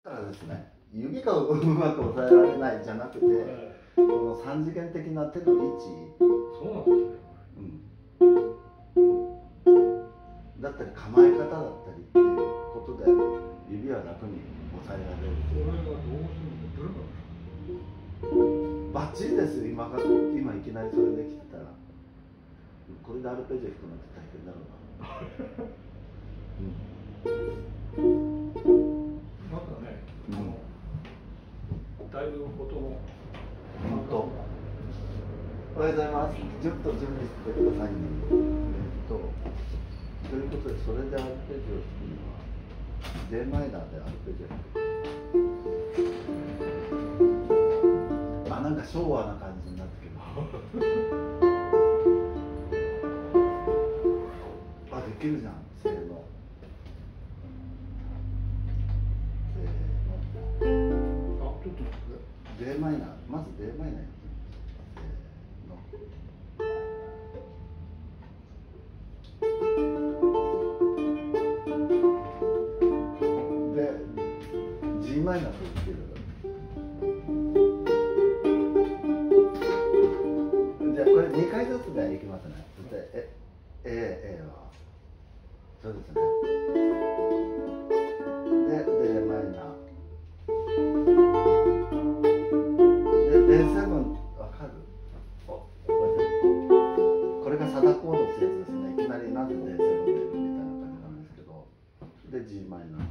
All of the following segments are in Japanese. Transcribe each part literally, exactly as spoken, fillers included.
からですね、指がうまく抑えられないじゃなくて、この三次元的な手の位置、 そうなんですね、 うん、だったり構え方だったりっていうことで指は楽に抑えられる。 それがどうしてもブルブルバッチリですよ。今が今いきなりそれできてたら、これでアルペジオ弾くのって大変だろうな。うんまだね、 うん、 だいぶ音の本当。おはようございます。ちょっと準備してくださいね。えっとということで、それでアルペジオを弾くのは デマイナーでアルペジオを弾く。あ、なんか昭和な感じになってくる。あ、できるじゃん。せーの。せーの。 あ、ちょっと待って。 デマイナー、まずデマイナーやってみます。で、G マイナーと言ってる。じゃあこれにかいずつでいきますね。で、え、A、A はそうですね。で、D マイナー。で、ディーセブンわかる？お、これがサダコードってやつですね。いきなりなんで ディーセブン でみたいな感じなんですけど。で、G マイナー。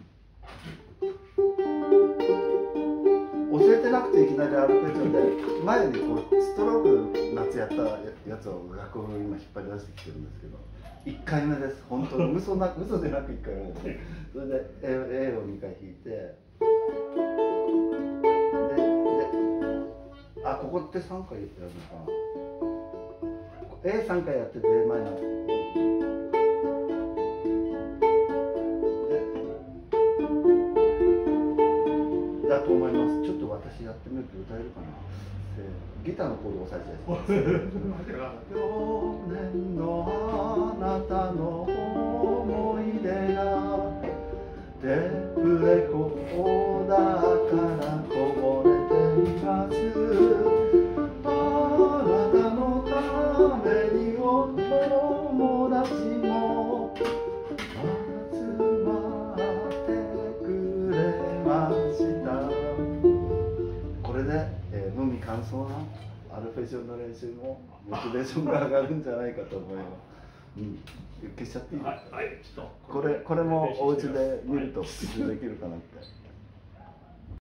教えてなくていきなりアルペジオで前にこうストローク夏やったやつを楽譜を今引っ張り出してきてるんですけど、いっかいめです。本当に嘘な嘘でなくいっかいめです。それで A, A をにかい弾いて、でであ、ここってさんかいやるのかな。 エーさん 回やって D マイナーだと思います。ちょっと私やってみると歌えるかな。ギターのコードを押さえちゃいます。去年のあなたの思い出がテープレコーダーからこぼれています。あなたのためにお友達も集まってくれました。これで、えー、無味乾燥なアルペジオの練習もモチベーションが上がるんじゃないかと思います。うん、消しちゃっていいですか？ はい、はい、ちょっとこれこれもお家で見ると復習できるかなって。